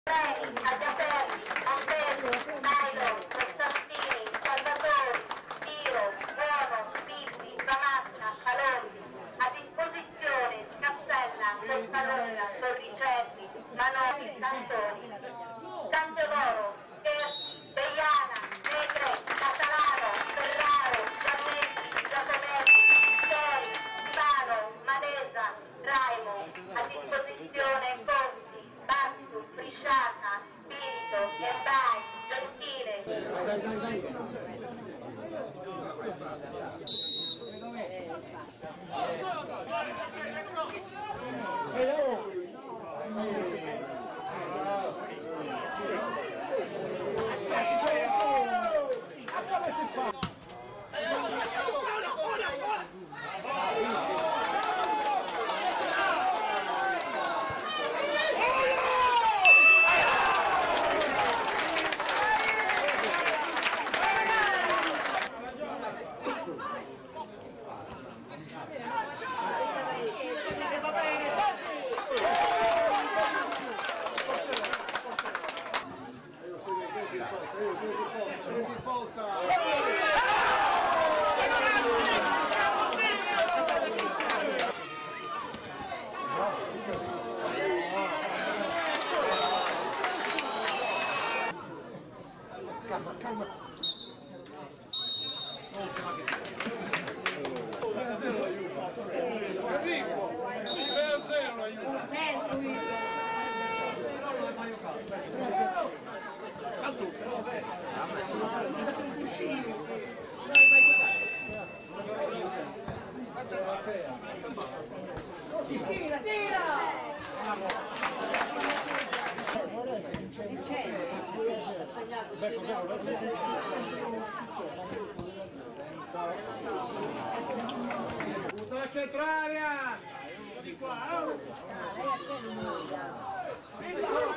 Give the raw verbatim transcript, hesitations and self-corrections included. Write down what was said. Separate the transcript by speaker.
Speaker 1: Treni, tagliaferri, ombrelli, nylon, costantini, salvatori, tiro, buono, bippi, bamasca, calolli, a disposizione Cassella, Costalunga, Torricelli, Manoli, Cantoni, Canteloro, Scherzi, Beiana, Negre, Catalano, Ferraro, Giannetti, Giacomelli, Seri, Spano, Malesa, Raimo, a disposizione Corsi, Bassu, Brisciata, Spirito, Embai, Gentile.
Speaker 2: Calma, calma. tre a zero l'aiuto. Enrico, tre a zero l'aiuto.
Speaker 3: Tira, tira!
Speaker 2: Butta la centraria!
Speaker 3: Di qua, oh!